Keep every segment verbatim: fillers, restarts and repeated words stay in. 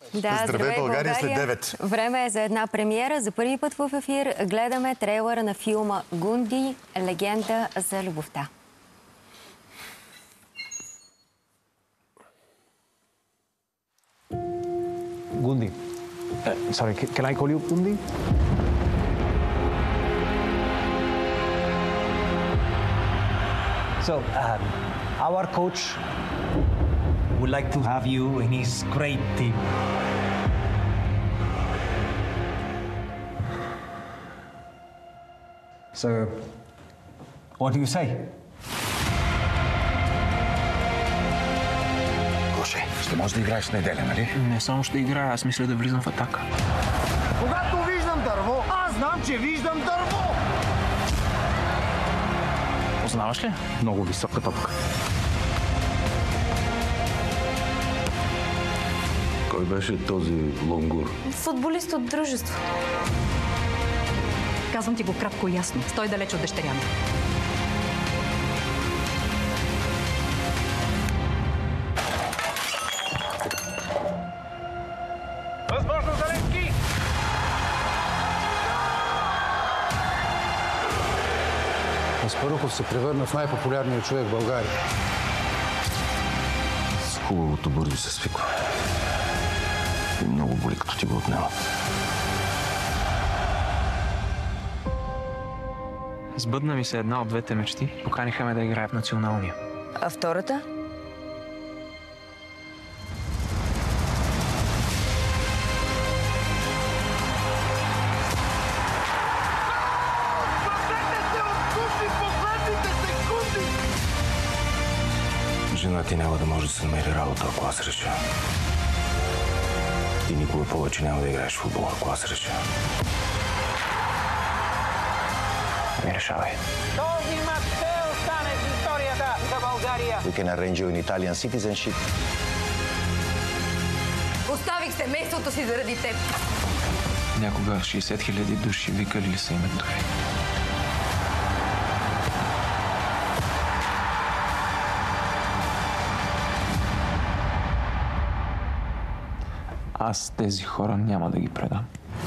Да, здравей, България след девет. Време е за една премиера. За първи път в ефир гледаме трейлера на филма Гунди, легенда за любовта. Gundi. Uh, sorry, can I call you Gundi? So, um, our coach would like to have you in his great team. So, what do you say? Гоше, ще можеш да играеш в неделя, нали? Не само ще играя, аз мисля да влизам в атака. Когато виждам дърво, аз знам, че виждам дърво! Познаваш ли? Много висока топка. Кой беше този лонгур? Футболист от дружество. Казвам ти го кратко и ясно. Стой далеч от дъщеря ми. Възможно за Левски! Аспарухов се превърна в най-популярния човек в България. С хубавото бързо се свиква. И много боли, като ти го отнемат. Сбъдна ми се една от двете мечти. Поканиха ме да играя в националния. А втората? Жена ти няма да може да се намери работа, ако аз реша. Ти никога повече няма да играеш в футбол, ако аз реша. Не решавай. Този мач ще остане в историята за България. We can arrange you in Italian citizenship. Оставих семейството си заради теб. Някога шейсет хиляди души викали ли са името ви? Аз тези хора няма да ги предам.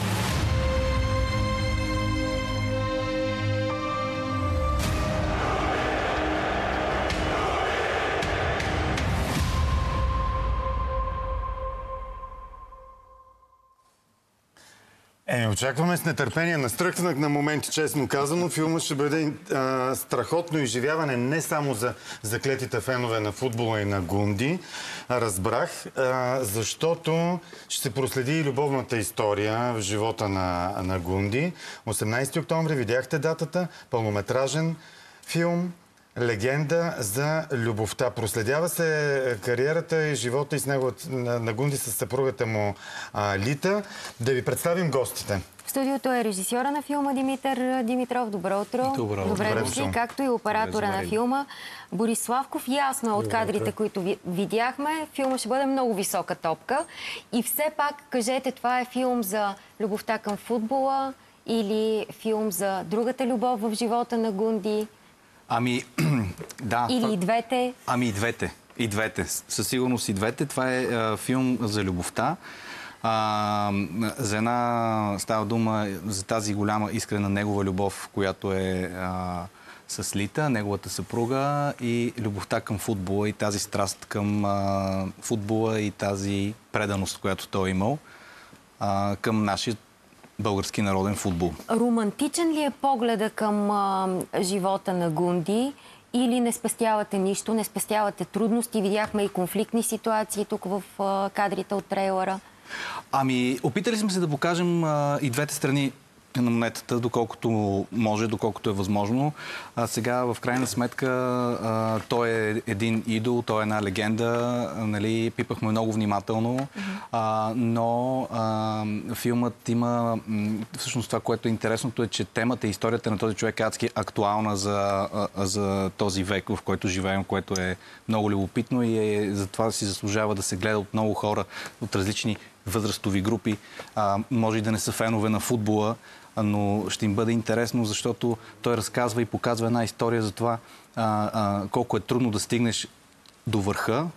Е, очакваме с нетърпение. Настръхнах на моменти, честно казано. Филмът ще бъде а, страхотно изживяване не само за заклетите фенове на футбола и на Гунди. Разбрах, а, защото ще се проследи и любовната история в живота на, на Гунди. осемнайсети октомври, видяхте датата, пълнометражен филм. Легенда за любовта. Проследява се кариерата и живота и с него на, на Гунди с съпругата му а, Лита. Да ви представим гостите. В студиото е режисьора на филма Димитър Димитров. Добро утро. Добро. Добре дошли, както и оператора на филма Борис Славков. Ясно е от кадрите, които видяхме. Филма ще бъде много висока топка. И все пак, кажете, това е филм за любовта към футбола или филм за другата любов в живота на Гунди? Ами, да. Или и двете? Ами и двете. И двете. Със сигурност и двете. Това е а, филм за любовта. А, за една става дума за тази голяма искрена негова любов, която е а, с Лита, неговата съпруга, и любовта към футбола и тази страст към а, футбола и тази преданост, която той е имал а, към нашия български народен футбол. Романтичен ли е погледа към а, живота на Гунди или не спестявате нищо, не спестявате трудности? Видяхме и конфликтни ситуации тук в а, кадрите от трейлера. Ами, опитали сме се да покажем а, и двете страни на монетата, доколкото може, доколкото е възможно. А сега, в крайна сметка, а, той е един идол, той е една легенда, нали, пипахме много внимателно, mm-hmm. а, но а, филмът има... Всъщност това, което е интересното, е, че темата и историята на този човек е адски актуална за, а, за този век, в който живеем, което е много любопитно и е, затова си заслужава да се гледа от много хора, от различни възрастови групи. А, може и да не са фенове на футбола, но ще им бъде интересно, защото той разказва и показва една история за това а, а, колко е трудно да стигнеш до върха,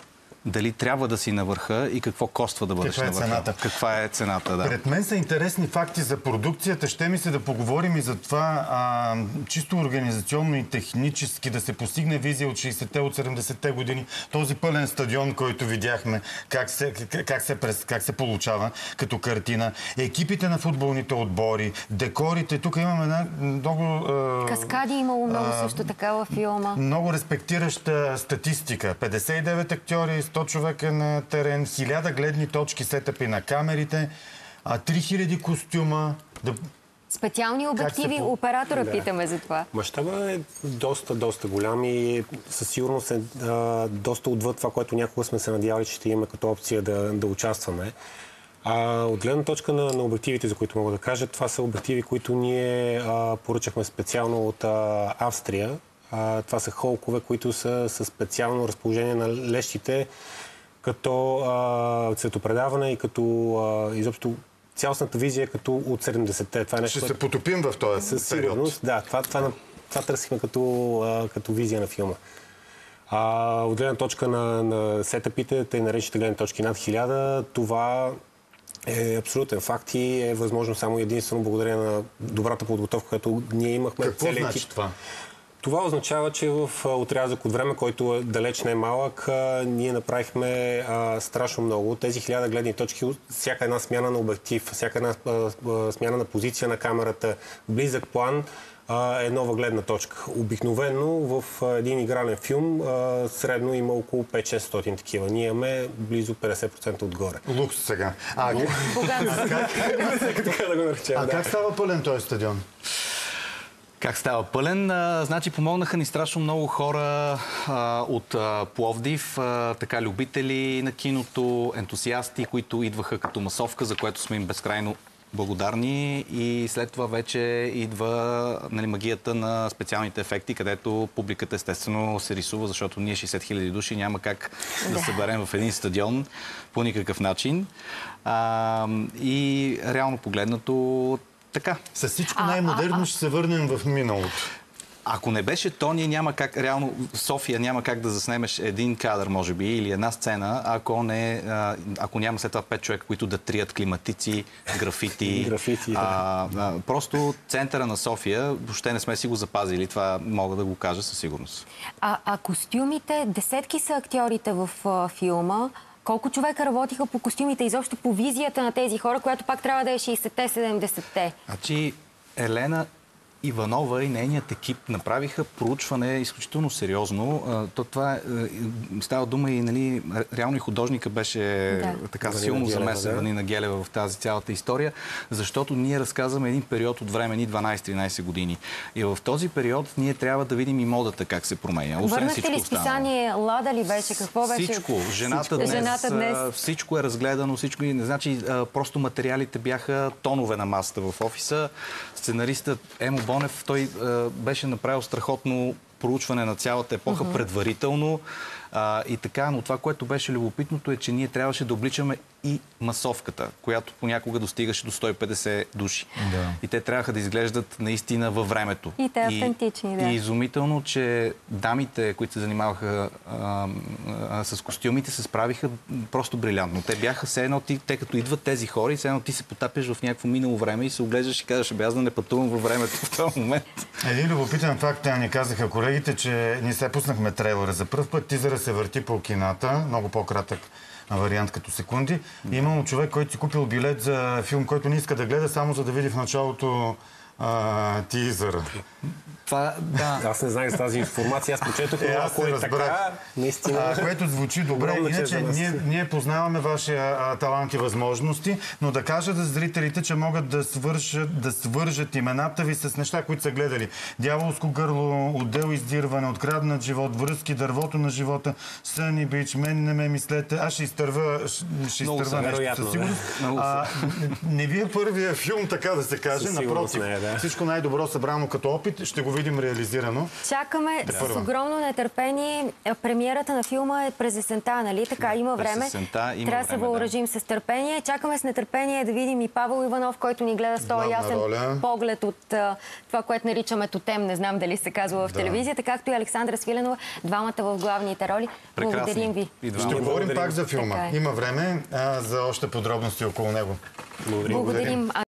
дали трябва да си на върха и какво коства да бъдеш Каква е на върха. цената? Каква е цената, да. Пред мен са интересни факти за продукцията. Ще ми се да поговорим и за това а, чисто организационно и технически да се постигне визия от шейсетте, от седемдесетте години. Този пълен стадион, който видяхме, как се, как се, как се получава като картина. Екипите на футболните отбори, декорите. Тук имаме една много... А, Каскади имало много а, също така във филма. Много респектираща статистика. петдесет и девет актьори, сто човека на терен, хиляда гледни точки, сетъпи на камерите, а три хиляди костюма. Да... Специални обективи, се... оператора да. питаме за това. Мащаба е доста, доста голям и със сигурност е а, доста отвъд това, което някога сме се надявали, че ще имаме като опция да, да участваме. А, от гледна точка на, на обективите, за които мога да кажа, това са обективи, които ние а, поръчахме специално от а, Австрия. А, това са холкове, които са със специално разположение на лещите, като а, цветопредаване и като а, изобщо цялостната визия като от седемдесетте. Това е нещо, ще се потопим в този със сигурност. Да, това, това, това, това търсихме като, а, като визия на филма. А, от гледна точка на, на сетъпите, тъй наречените гледни точки над хиляда, това е абсолютен факт и е възможно само единствено благодарение на добрата подготовка, която ние имахме. Какво значи екип. Това? Това означава, че в отрязък от време, който е далеч не е малък, ние направихме а, страшно много. Тези хиляда гледни точки, всяка една смяна на обектив, всяка една а, а, смяна на позиция на камерата, близък план а, е нова гледна точка. Обикновено в а, един игрален филм а, средно има около пет-шестстотин такива. Ние имаме близо петдесет процента отгоре. Лукс сега. А, а, как, а как става пълен този стадион? Как става пълен? А, значи помогнаха ни страшно много хора а, от а, Пловдив, а, така любители на киното, ентусиасти, които идваха като масовка, за което сме им безкрайно благодарни. И след това вече идва, нали, магията на специалните ефекти, където публиката естествено се рисува, защото ние шейсет хиляди души няма как да, да съберем в един стадион по никакъв начин. А, и реално погледнато така. С всичко най-модерно ще се върнем в миналото. Ако не беше то, ние няма как, реално в София няма как да заснемеш един кадър, може би, или една сцена, ако, не, ако няма след това пет човека, които да трият климатици, графити. графити да. а, а, просто центъра на София, въобще не сме си го запазили, това мога да го кажа със сигурност. А, а костюмите, десетки са актьорите в а, филма. Колко човека работиха по костюмите, изобщо по визията на тези хора, която пак трябва да е шейсетте, седемдесетте? Значи Елена Иванова и нейният екип направиха проучване изключително сериозно. То това е, става дума и, нали, реално и художника беше да. така Ванина силно замесен, да. Ванина Гелева, в тази цялата история, защото ние разказваме един период от време, ни дванайсет-тринайсет години. И в този период ние трябва да видим и модата как се променя. Върнахте ли списание Лада ли беше? Какво беше? Всичко. Жената, всичко. Днес, Жената днес. Всичко е разгледано. Всичко, значи, просто материалите бяха тонове на масата в офиса. Сценаристът Емо Бонев, той е, беше направил страхотно проучване на цялата епоха uh-huh. предварително а, и така, но това, което беше любопитното е, че ние трябваше да обличаме и масовката, която понякога достигаше до сто и петдесет души. Да. И те трябваха да изглеждат наистина във времето. И те автентични, да. И изумително, че дамите, които се занимаваха а, а, с костюмите, се справиха просто брилянтно. Те бяха все едно, ти, те като идват тези хора и все едно ти се потапяш в някакво минало време и се оглеждаш и казваш, бе, аз да не пътувам във времето в този момент. Един любопитен факт, тя ни казаха колегите, че ние се пуснахме трейлера за пръв път, тизъра се върти по кината, много по-кратък вариант като секунди. И имам човек, който си купил билет за филм, който не иска да гледа, само за да види в началото а, тизъра. Това, да. Аз не знаех за тази информация, аз прочетох, но ако е така, наистина... А, което звучи добре. Иначе ние, ние познаваме вашия а, талант и възможности, но да кажа за зрителите, че могат да свържат, да свържат имената ви с неща, които са гледали. Дяволско гърло, отдел издирване, откраднат живот, връзки, дървото на живота, Съни Бич, мен не ме мислете. Аз ще изтърва, ще изтърва нещо със сигурност. А, не ви е първия филм, така да се каже. Напротив, не, Да. Всичко най-добро събрано като опит ще го видим реализирано. Чакаме да. с огромно нетърпение. Премиерата на филма е през есента, нали? Така, има време. Есента, има Трябва да се въоръжим да. с търпение. Чакаме с нетърпение да видим и Павел Иванов, който ни гледа с този ясен роля. поглед от а, това, което наричаме тотем. Не знам дали се казва в да. телевизията, както и Александра Свиленова, двамата в главните роли. Прекрасни. Благодарим ви. Ще говорим пак за филма. Е. Има време а, за още подробности около него. Благодарим. Благодарим.